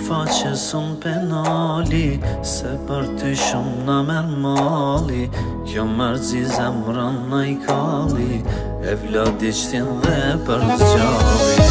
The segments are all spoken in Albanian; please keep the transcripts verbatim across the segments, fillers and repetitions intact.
faqesun penali, se për ty shumë na merë mali. Kjo mërzi zemrën na i kalli, e vladi qtin dhe për zgjalli.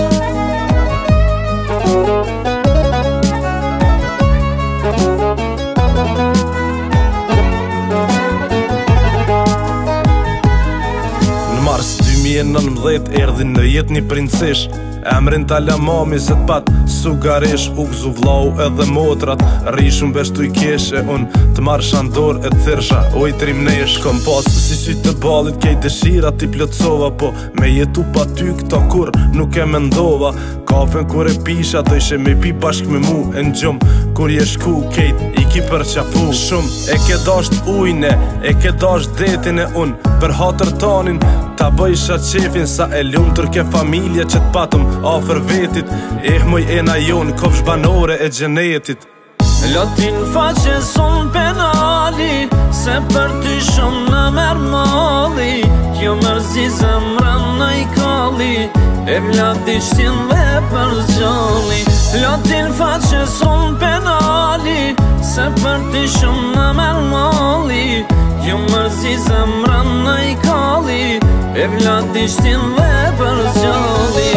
Në mars dy mijë e nëntëdhjetë erdhi në jetë një princesh, emrin t'ala mami se t'pat sugarish. U gzu vlau edhe motrat, rishun beshtu i keshe. Un t'marr shandor e t'thirsha, oj trimnesh. Kom pas si sy të balit kej dëshira t'i plotsova, po me jetu pa ty këta kur nuk e mendova. Kafen kur e pisha të ishe me pi bashk me mu e n'gjum, kur je shku kejt i ki për qafu. Shumë e ke dasht ujne, e ke dasht detin e un për hatër tanin ta bëjsha qefin. Sa e lumtur ke familja që t'patëm afer vetit, eh moj ena jon kofsh banore e gjenetit. Latin faqesun penali, se për ty shumë në merë mali. Kjo mërzi zemrën na i kalli, e vladi qtin dhe për zgjalli. Latin faqesun penali, se për ty shumë në merë mali. Kjo mërzi zemrën na i kalli, e vladi qtin dhe për zgjalli.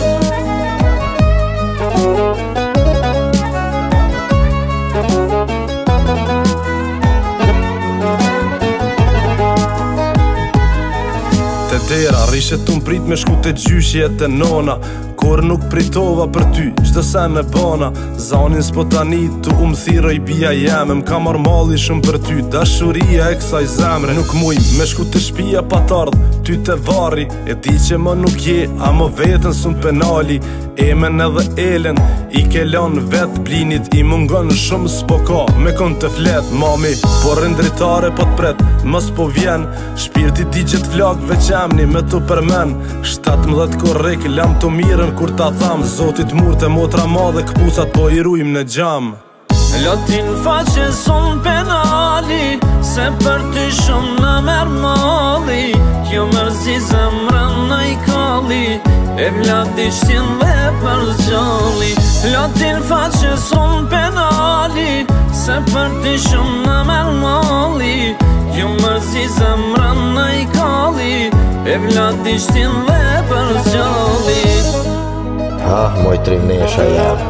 Te dera, rishet t'un prit me shku te gjyshje te nona, kur nuk pritova për ty, qdo sen e bana. Zanin s'po tani, tu u m'thira i bia jeme, m'ka mar mali shumë për ty, dashuria e kësaj zemre. Nuk muj me shku te shpia pa t'ardh, ty te varri, e di që më nuk je, a më vetën sun penali. Emen edhe elen, i ke lan vet blinit, i mungon shumë s'po ka, me kon të flet, mami. Por rindritare po t'pret, mës po vjen, shpirti di gjet flak veq emni me të përmen. shtatëmbëdhjetë korrik, lam të mirën kur ta tham, zotit murte motra madhe këpusat po i rujm në gjam. Latin faqesun penali, se për ty shumë në merë mali. Kjo mërzi zemrën na i kalli, e vladi qtin dhe për zgjalli. Latin faqesun penali, se për ty shumë në merë mali. Kjo mërzi zemrën na i kalli, e vladi qtin dhe për zgjalli. Ah, moj trimnesha jam,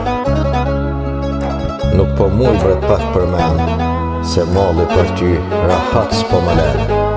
nuk po muj bret pak për men, se mali për ty rahat s'po më len.